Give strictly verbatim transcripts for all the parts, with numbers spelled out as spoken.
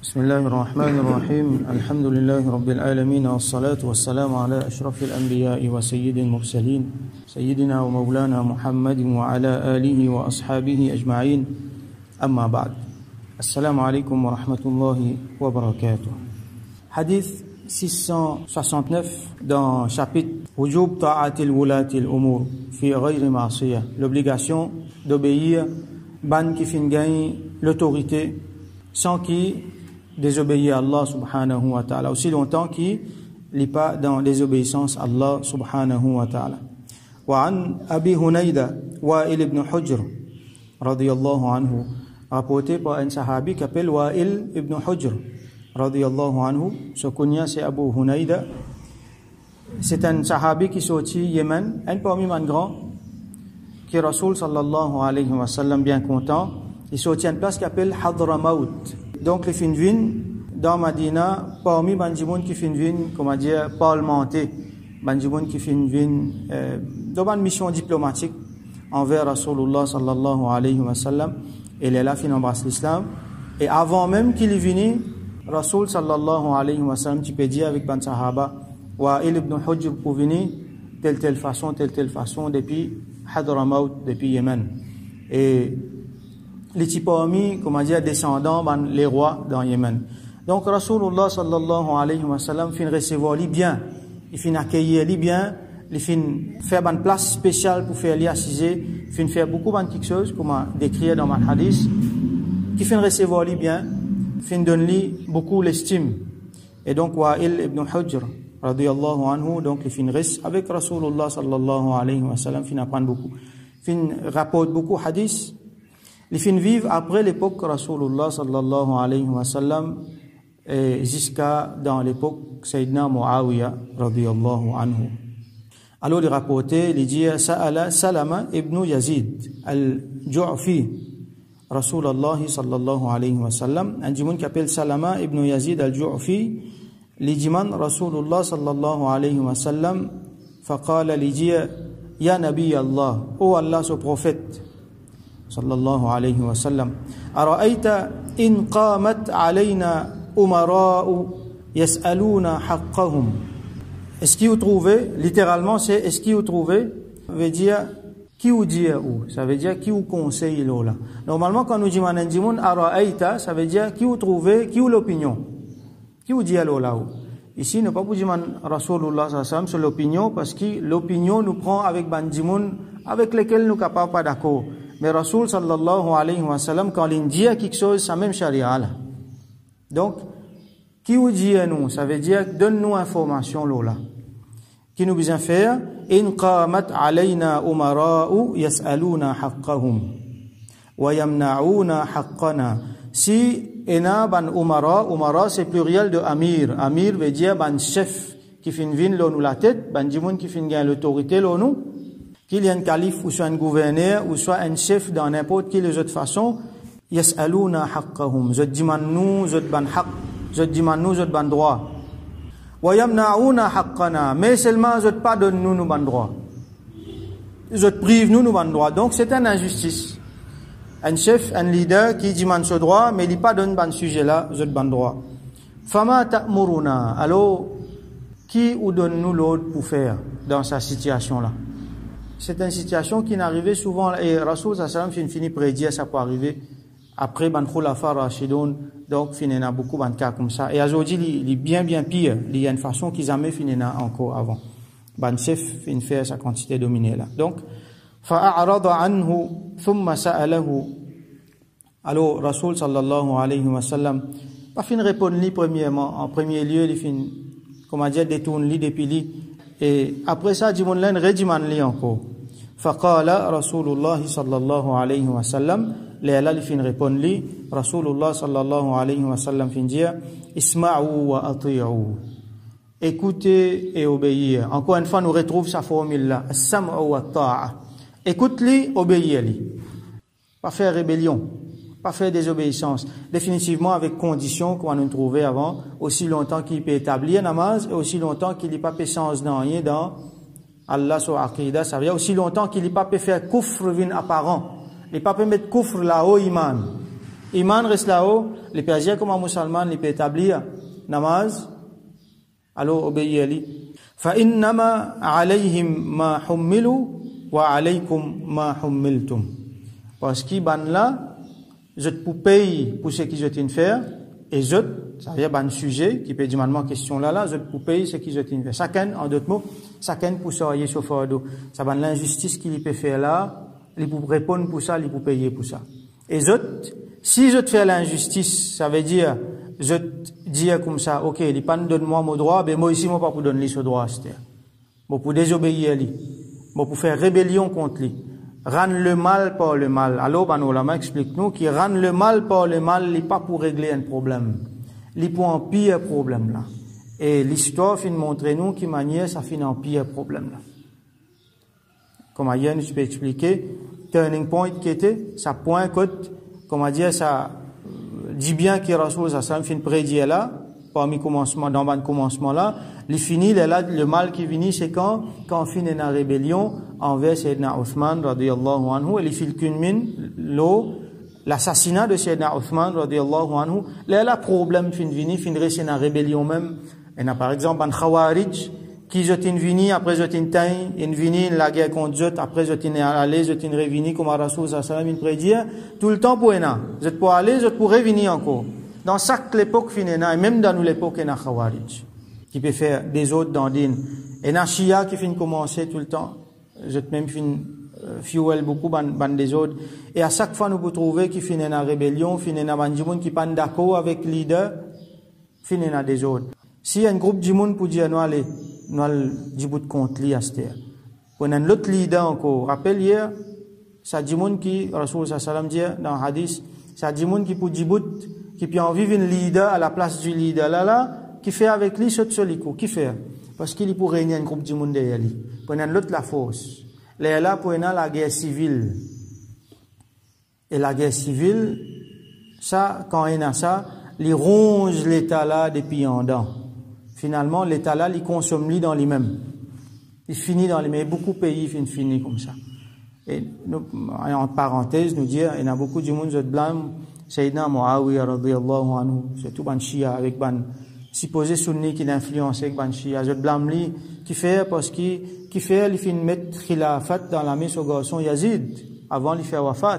بسم الله الرحمن الرحيم الحمد لله رب العالمين والصلاة والسلام على أشرف الأنبياء وسيد المرسلين سيدنا ومولانا محمد وعلى آله وأصحابه أجمعين أما بعد السلام عليكم ورحمة الله وبركاته. Hadith six cent soixante-neuf dans chapitre Wujub ta'atil wulatil umur fi ghayri ma'siyah, l'obligation d'obéir ban qui fin gagne l'autorité sans qui désobéir à Allah subhanahu wa ta'ala, aussi longtemps qu'il n'est pas dans désobéissance à Allah subhanahu wa ta'ala. وعن أبي هنيدة وائل ibn Hujr radiyallahu anhu, rapporté par un sahabi qui s'appelle Wa'il ibn Hujr radiyallahu anhu. Son kunya c'est Abu Hunayda. C'est un sahabi qui sorti Yémen, un parmi les grands, qui est Rasoul sallallahu alayhi wa sallam bien content. Il sorti une place qui s'appelle Hadramaut. Donc les finvins dans Madina, parmi les gens qui finvins, comment dire, parlementer, les gens qui finvins euh, dans une mission diplomatique envers Rasulullah sallallahu alayhi wa sallam. Et il est là, il embrasse l'islam. Et avant même qu'il est venu, Rasul sallallahu alayhi wa sallam, tu peux dire avec Ben Sahaba, Wa'il ibn Hujr pour venir, telle telle façon, telle telle façon, depuis Hadramaut, depuis Yémen. Et les types amis, comment dire, descendants, ben, les rois dans Yémen. Donc Rasulullah sallallahu alayhi wa sallam fin recevoir les bien, il fin accueillir les bien, il fin faire une place spéciale pour faire les assiser, il fin faire beaucoup de petites choses, comme décrire dans ma hadith, qui fin recevoir les bien, fin donner beaucoup l'estime. Et donc Wa'il ibn Hujr radiyallahu anhu, donc il fin reste avec Rasulullah sallallahu alayhi wa sallam, fin apprendre beaucoup, fin rapporte beaucoup hadith. Les fins vivent après l'époque Rasulullah sallallahu alayhi wa sallam jusqu'à dans l'époque Sayyidina Muawiyah radiyallahu anhu. Alors il rapportait, il dit Sa'ala Salama ibn Yazid al-Ju'fi Rasulullah sallallahu alayhi wa sallam. Un djimoun qui appelle Salama ibn Yazid al-Ju'fi, il dit Rasulullah sallallahu alayhi wa sallam faqala, il dit Ya Nabi Allah, ô Allah ce prophète صلى الله عليه وسلم أرأيت إن قامت علينا أمراء يسألون حقهم. Est-ce qu'il vous trouvez, littéralement c'est est-ce qu'il vous trouvez, veut dire qui vous dit où, ça veut dire qui vous conseille là. Normalement quand nous disons un Ara'aita, ça veut dire qui vous trouvez, qui vous l'opinion, qui vous dit là là. Ici ne pas pour dire Rasulullah sallallahu alayhi wa sallam sur l'opinion, parce que l'opinion nous prend avec bandimoun avec lesquels nous ne sommes pas d'accord. Mais Rasul sallallahu alayhi wa sallam, quand il dit quelque chose, c'est même charia là. Donc, qui vous dit à nous, ça veut dire donne-nous information là. Qui nous besoin faire? In qamat alayna umara'u yas'aluna haqqahum wa yamna'una haqqana. Si ena ban umara, umara c'est pluriel de amir. Amir veut dire ban chef qui fin vin nous la tête, ban dimoun qui fin gagne l'autorité là nous. Qu'il y ait un calife ou soit un gouverneur ou soit un chef dans n'importe quelle autre façon, yas'aluna haqqahum, je demande nous, je ban haqq, je demande nous, je ban droit. Wa yamna'una haqqana, mais seulement je pas donne nous nous ban droit. Je prive nous nous ban droit. Donc c'est une injustice. Un chef, un leader qui demande ce droit, mais il pas donne ban sujet là, je ban droit. Fama ta'muruna, alors qui ou donne nous l'autre pour faire dans sa situation là? C'est une situation qui n'arrivait souvent, et Rasul sallallahu alayhi wa sallam finit prédire ça peut arriver après ban khulafa rashidun, donc finina beaucoup ban cas comme ça. Et aujourd'hui il est bien bien pire, il y a une façon qu'ils jamais finina encore avant. Ban chef fin faire sa quantité dominée là. Donc fa'arada anhu thumma sa'alahu. Alors Rasul sallallahu alayhi wa sallam pas fin répondre lui premièrement, en premier lieu il fin comment dire détourne lui depuis lui. Et après ça, Jimon Len rédiman li encore. Faqala Rasulullah sallallahu alayhi wa sallam, léala li fin répond li, Rasulullah sallallahu alayhi wa sallam fin dire, Isma'u wa ati'u. Écoutez et obéir. Encore une fois, nous retrouvons sa formule là. As-sam'u wa ta'a. Écoute-li, obéis-li. Pas faire rébellion. Pas faire désobéissance. Définitivement avec conditions qu'on nous trouvait avant, aussi longtemps qu'il peut établir namaz, et aussi longtemps qu'il n'y a pas de sens dans rien dans Allah sur Aqidah, ça veut dire aussi longtemps qu'il n'y a pas de faire kufr vin apparent. Il n'y a pas de mettre kufr là au iman. Iman reste là-haut, les Persiens comme un musulman, ils peuvent établir namaz, alors obéir à lui. فَإِنَّمَا عَلَيْهِمْ مَا حُمِّلُوا وَعَلَيْكُمْ مَا حُمِّلْتُمْ. Parce qu'ils ban là, je te paye pour ce qu'ils ont fait, et je, ça veut dire ban sujet, qui peut dire maintenant question là, là, je te paye ce qu'ils ont fait. Chacun, en d'autres mots, chacun pour s'orienter sur fardeau. Ça ban l'injustice qu'il peut faire là, il peut répondre pour ça, il peut payer pour ça. Et je, si je te fais l'injustice, ça veut dire, je te dis comme ça, ok, il pas donne-moi mon droit, ben moi ici, moi pas pour donner ce droit, c'est-à-dire. Bon, pour désobéir à lui. Bon, pour faire rébellion contre lui. Rendre le mal par le mal. Alors, ben, la main explique-nous qu'il rendre le mal par le mal, il pas pour régler un problème. Il pour un pire problème, là. Et l'histoire fin montrer nous qui manière ça finit en pire problème, là. Comme ailleurs, je peux expliquer, turning point qui était, ça point côte, comment dire, ça, dit bien que Rasoul sallam fin prédire là, parmi commencement, dans le commencement là, il finit, là, le mal qui finit, c'est quand, quand on finit la rébellion envers Sayyidina Uthman, radiyallahu anhu, et il fait culmine, l'eau, l'assassinat de Sayyidina Uthman, radiyallahu anhu, là, le problème fin vini, fin rester la rébellion même, et là, par exemple, un Khawarij, qui je t'in vini, après je t'in taï, in vini, la guerre contre Zot, après je t'in allé, je t'in revini, comme Rasoul sallam, il prédit, tout le temps pour ena. Je te pour aller, je te pour revenir encore. Dans chaque époque finena, et même dans nous l'époque, ena Khawarij, qui peut faire des autres dans din. Et na Shia qui finit commencer tout le temps. Je te même fin, euh, fuel beaucoup, ban, ban des autres. Et à chaque fois, nous pouvons trouver qui finit en rébellion, finit en bandimoun, qui pas d'accord avec le leader, finit en des autres. Si y a un groupe de monde pour dire, nous allez, nous allons dire contre lui à cette terre. Pour un autre leader encore, rappelle hier, ça dit monde qui, Rasoul sallam dit dans le hadith, ça dit monde qui pour Djibout, qui peut en vivre un leader à la place du leader là, là, qui fait avec lui ce solico, qui fait? Parce qu'il est pour réunir un groupe de monde derrière lui. Pour un l'autre la force. Là, là, pour la guerre civile. Et la guerre civile, ça, quand il y a ça, il ronge l'État là depuis en dedans. Finalement, l'État là, il consomme lui dans lui-même. Il finit dans les mêmes. Beaucoup de pays finissent comme ça. Et nous, en parenthèse, nous dire, il y a beaucoup de monde qui blâment Sayyidina Muawiya radiyallahu anhu, surtout ban Shia avec ban supposé sunni qui l'influence avec ban Shia. Je blâme lui qui fait parce qu'il qui fait il fait mettre khilafat dans la main au garçon Yazid avant de faire wafat.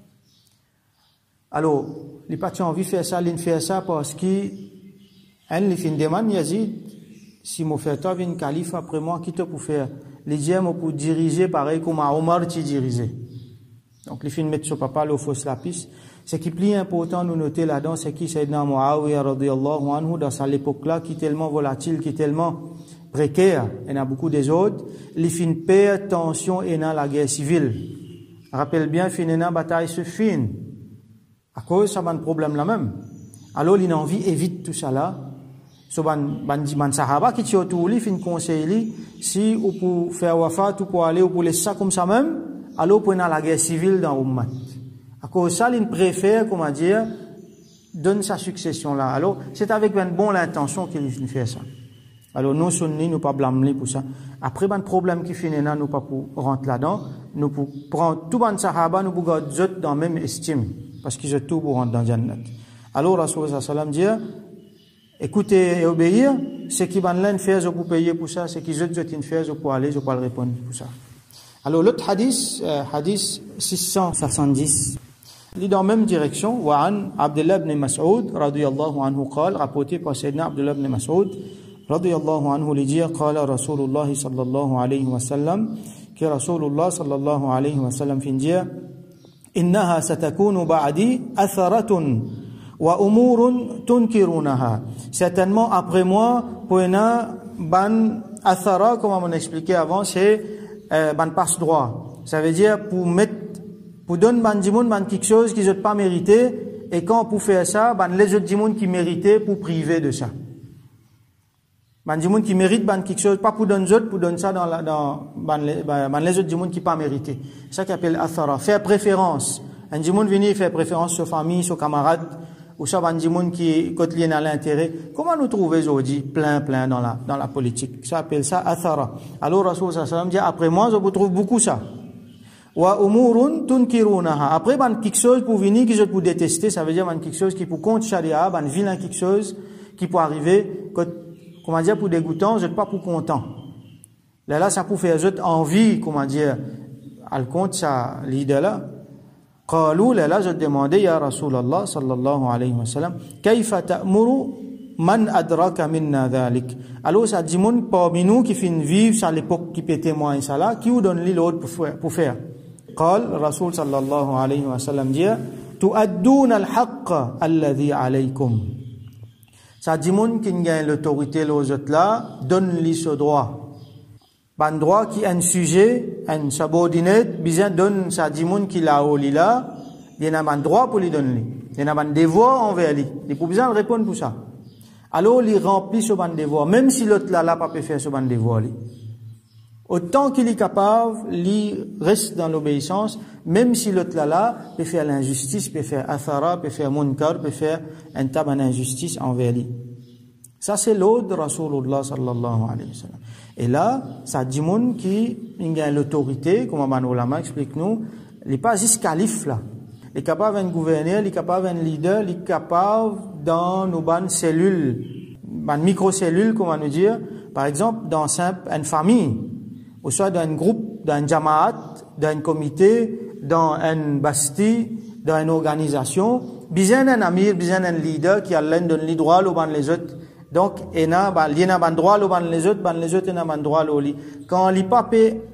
Alors, les partis ont envie de faire ça, ils fait ça parce qu'il elle fait une demande Yazid, si mon frère toi vient calife après moi, qui te pour faire? Les diams pour diriger pareil comme Omar qui dirigeait. Donc les films mettent sur papa le fausse lapis. Ce qui est plus important de nous noter là-dedans, c'est qui Sayyidina Muawiya radiyallahu anhu dans cette époque-là, qui est tellement volatile, qui est tellement précaire. Il y en a beaucoup des autres. Les films perdent tension et dans la guerre civile. Rappelle bien, fin la bataille se fin. À cause ça, un problème là même. Alors, il a envie évite tout ça là. So ban ban ban sahaba qui tient autour lui fin conseiller si ou pour faire wafat ou pour aller ou pour laisser ça comme ça même alors pour la guerre civile dans ummat à cause ça il préfère comment dire donne sa succession là alors c'est avec une bonne intention qu'il fait ça alors nous sunnis nous pas blâmer pour ça après ban problème qui finit là nous pas pour rentrer là-dedans nous pour prendre tout ban sahaba nous pour garder dans même estime parce qu'ils ont tout pour rentrer dans Jannat alors Rasoul sallam dit écouter et obéir, ce qui va l'un faire, je peux payer pour ça, ce qui je dois faire, je peux aller, je peux répondre pour ça. Alors l'autre hadith, euh, hadith six cent soixante-dix, il est dans la même direction. Wa'an Abdullah ibn Mas'ud, radiyallahu anhu, qal, rapporté par Sayyidina Abdullah ibn Mas'ud, radiyallahu anhu, il dit, qala Rasulullah sallallahu alayhi wa sallam, que Rasulullah sallallahu alayhi wa sallam fin dire, innaha satakunu ba'di atharatun wa umurun tunkirunaha. Certainement après moi pour una ban athara comme on expliqué avant c'est euh, ban passe droit. Ça veut dire pour mettre pour donner ban dimoun ban quelque chose qu'ils n'ont pas mérité et quand pour faire ça ban les autres dimoun qui méritaient pour priver de ça. Ban dimoun qui mérite ban quelque chose pas pour donner autres pour donner ça dans la, dans ban les, ban les autres dimoun qui pas mérité. C'est ça qu'on appelle athara, faire préférence. Un dimoun venir faire préférence sur famille, sur camarade ou ça va dire monde qui côté à l'intérêt. Comment nous trouver aujourd'hui plein plein dans la dans la politique? Ça appelle ça athara. Alors Rasoul sallallahu alayhi wa sallam dit après moi je vous trouve beaucoup ça. Wa umurun tunkirunaha. Après, ban quelque chose pour venir qui je pour détester, ça veut dire ban quelque chose qui pour contre charia, ban vilain quelque chose qui peut arriver, que, comment dire, pour dégoûtant, je pas pour content. Là, là, ça peut faire juste envie, comment dire, à le compte, ça, l'idée là. Qalu, là, là, je demandais, ya Rasulallah, sallallahu alayhi wa sallam, kayfa ta'muru man adraka minna dhalik. Alors, ça dit, mon, parmi nous, qui fin vivre à l'époque qui peut témoigner ça là, qui vous donne l'autre pour faire? قال رسول صلى الله عليه وسلم dit تؤدون الحق الذي عليكم. Ça dit mon qui gagne l'autorité les autres là donne-lui ce droit. Ban droit qui un sujet, un subordinate, bien donne ça dit mon qui là haut là, il y a un droit pour lui donner. Il y a un devoir envers lui. Il faut besoin de répondre pour ça. Alors il remplit ce ban devoir même si l'autre là là pas peut faire ce ban devoir lui. Autant qu'il est capable, il reste dans l'obéissance, même si l'autre là là peut faire l'injustice, peut faire athara, peut faire munkar, peut faire un tabac d'injustice envers lui. Ça c'est l'ordre de Rasulullah sallallahu alayhi wa sallam. Et là, ça dit moun qui a l'autorité, comme un ulama explique nous, il n'est pas juste calife là. Il est capable d'un gouverneur, il est capable d'un leader, il est capable dans nos bonnes cellules, une microcellule, comment nous dire, par exemple dans simple, une famille. Ou soit dans un groupe, dans un jamaat, dans un comité, dans un basti, dans une organisation, besoin un amir, besoin un leader qui a l'un donne les droits aux les autres. Donc, il y a un droit aux les autres, les autres, il y a un droit aux quand les papes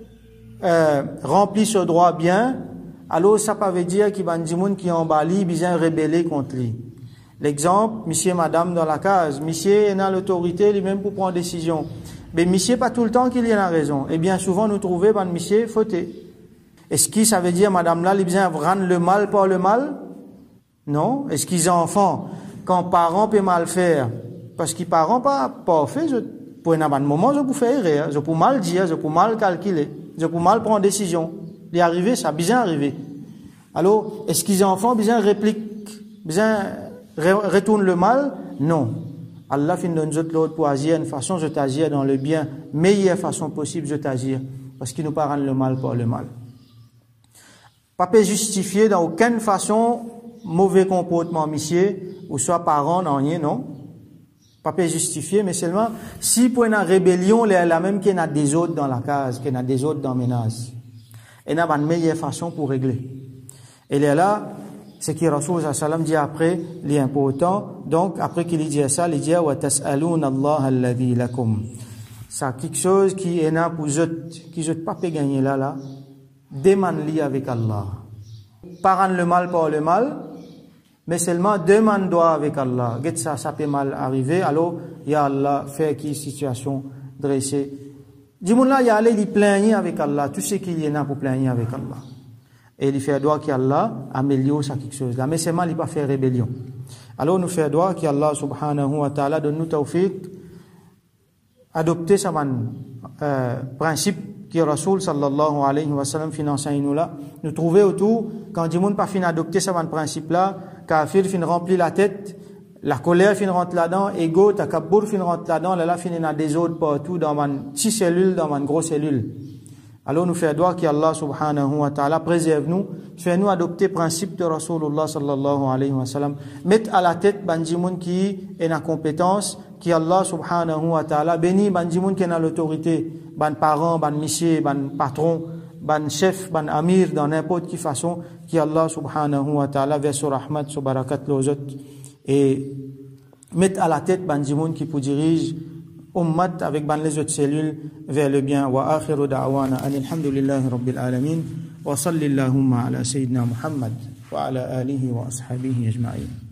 euh, remplit ce droit bien, alors ça veut dire qu'il y a des gens qui ont bali, besoin rebeller contre lui. L'exemple, monsieur, madame dans la case, monsieur a l'autorité lui-même pour prendre décision. Mais monsieur pas tout le temps qu'il y a raison. Et bien souvent nous trouvons ben monsieur fauté. Est-ce que ça veut dire madame là, il vient rendre le mal par le mal? Non. Est-ce qu'ils ont enfants quand parents peuvent mal faire parce qu'ils parents pas pas fait, je pour un moment je peux faire erreur, je peux mal dire, je peux mal calculer, je peux mal prendre décision. Il est arrivé, ça bien arrivé. Alors, est-ce qu'ils ont enfants bien réplique, bien retourne le mal? Non. Allah fin donne l'autre pour agir une façon, je t'agir dans le bien, meilleure façon possible, je t'agir, parce qu'il nous pas rendre le mal par le mal. Pas peut justifier dans aucune façon mauvais comportement, monsieur, ou soit parent, non, non. Pas peut justifier, mais seulement si pour une rébellion, il y a la même qu'il y a des autres dans la case, qu'il y a des autres dans le ménage. Il y a une meilleure façon pour régler. Et là, ce que Rasul sallam dit après, il est important. Donc, après qu'il dit ça, il dit, wa tas'aloun Allah alladhi lakum. Ça, quelque chose qui est là pour eux, qui ne pas peut gagner là, là. Demande-lui avec Allah. Pas rendre le mal par le mal, mais seulement demande-toi avec Allah. Get ça, ça peut mal arriver. Alors, ya Allah, fait qui situation dressée. Dis-moi là, il y a allé, il plaigner avec Allah. Tout ce qu'il y a pour plaigner avec Allah. Et il fait droit qu'Allah améliore ça quelque chose là. Mais c'est mal, il pas faire rébellion. Alors nous fait droit qu'Allah subhanahu wa ta'ala donne nous tawfiq adopter ça man euh, principe qui Rasul sallallahu alayhi wa sallam finance nous là. Nous trouver autour quand du monde pas fin adopter ça man principe là, kafir fin remplir la tête, la colère fin rentre là-dedans, ego, takabbur fin rentre là-dedans, là là fin dans des autres partout dans man petite cellule, dans man grosse cellule. Alors nous faisons droit qu'Allah subhanahu wa ta'ala préserve nous, fait nous adopter le principe de Rasulullah sallallahu alayhi wa sallam, mettre à la tête bandimoun qui est la compétence, qui Allah subhanahu wa ta'ala bénit bandimoun qui est dans l'autorité, ban parents, ban monsieur, ban patron, ban chef, ban amir, dans n'importe quelle façon, qui Allah subhanahu wa ta'ala verse sur rahmat, sur barakat les autres, et mettre à la tête bandimoun qui pour diriger ummat avec ban les autres cellules vers le bien. Wa akhiru da'wana alhamdulillahi rabbil alamin wa sallallahu ala sayyidina Muhammad wa ala alihi wa ashabihi ajma'in.